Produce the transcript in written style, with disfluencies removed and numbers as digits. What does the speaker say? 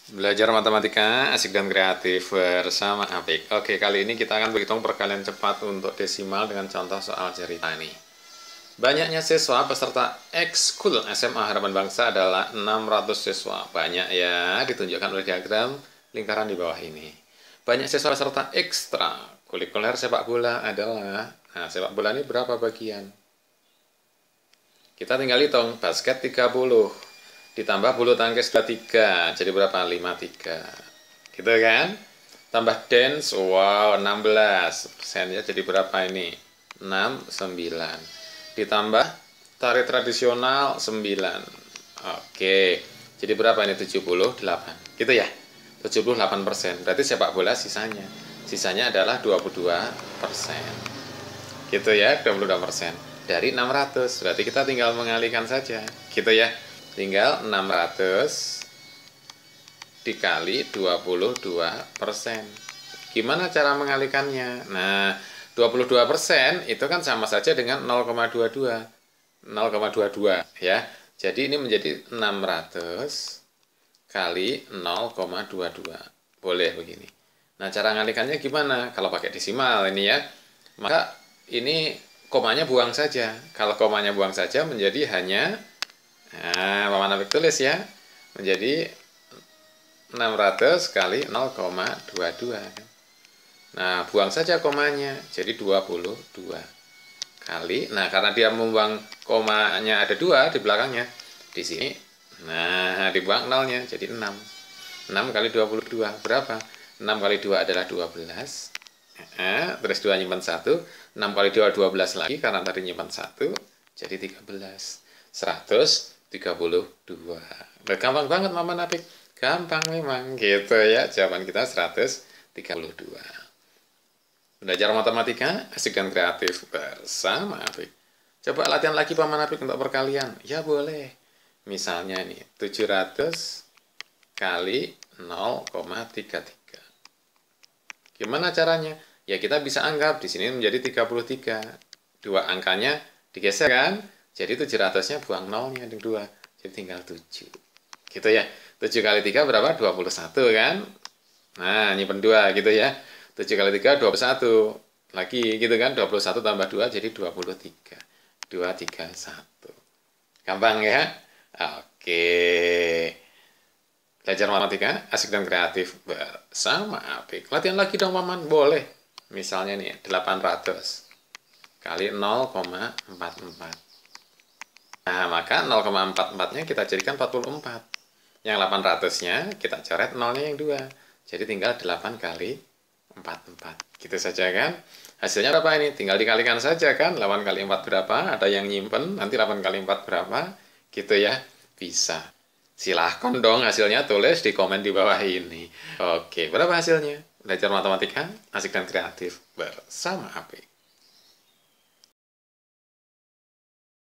Belajar matematika asik dan kreatif bersama Apik. Oke, kali ini kita akan berhitung perkalian cepat untuk desimal dengan contoh soal cerita ini. Banyaknya siswa peserta ekskul SMA Harapan Bangsa adalah 600 siswa. Banyak ya, ditunjukkan oleh diagram lingkaran di bawah ini. Banyak siswa peserta ekstra kurikuler sepak bola adalah, sepak bola ini berapa bagian? Kita tinggal hitung, basket 30. Ditambah bulu tangkis 23, jadi berapa? 53. Gitu kan? Tambah dance, wow, 16%, ya, jadi berapa ini? 69. Ditambah tari tradisional 9. Oke, jadi berapa ini? 78. Gitu ya? 78%. Berarti sepak bola sisanya. Sisanya adalah 22%. Gitu ya, 22%. Dari 600, berarti kita tinggal mengalihkan saja. Gitu ya. Tinggal 600 dikali 22%. Gimana cara mengalihkannya? Nah, 22% itu kan sama saja dengan 0,22. 0,22 ya. Jadi ini menjadi 600 kali 0,22. Boleh begini. Nah, cara mengalihkannya gimana? Kalau pakai desimal ini ya. Maka ini komanya buang saja. Kalau komanya buang saja menjadi hanya, nah, Paman Apik tulis ya, menjadi 600 kali 0,22. Nah, buang saja komanya, jadi 22 kali. Nah, karena dia membuang komanya ada 2 di belakangnya, di sini, nah, dibuang nolnya, jadi 6. 6 kali 22, berapa? 6 kali 2 adalah 12. Terus 2 nyimpan 1, 6 kali 2, 12 lagi, karena tadi nyimpan 1, jadi 13. 132. Gampang banget Mama Apik. Gampang memang gitu ya. Jawaban kita 132. Belajar matematika asik dan kreatif bersama Apik. Coba latihan lagi Paman Apik untuk perkalian. Ya boleh. Misalnya nih 700 kali 0,33. Gimana caranya? Ya kita bisa anggap di sini menjadi 33. Dua angkanya digeser kan? Jadi 700-nya buang nolnya, yang 2. Jadi tinggal 7. Gitu ya. 7 kali 3 berapa? 21 kan? Nah, nyimpen 2 gitu ya. 7 kali 3, 21. Lagi gitu kan? 21 tambah 2 jadi 23. 2, 3, 1. Gampang ya? Oke. Belajar matematika asik dan kreatif bersama Apik. Latihan lagi dong, Paman. Boleh. Misalnya nih, 800 kali 0,44. Nah, maka 0,44-nya kita jadikan 44. Yang 800-nya kita coret nolnya yang 2. Jadi tinggal 8 kali 44. Gitu saja kan? Hasilnya berapa ini? Tinggal dikalikan saja kan? 8 kali 4 berapa? Ada yang nyimpen, nanti 8 kali 4 berapa? Gitu ya? Bisa. Silahkan dong hasilnya tulis di komen di bawah ini. Oke, berapa hasilnya? Belajar matematika asik dan kreatif bersama Apik.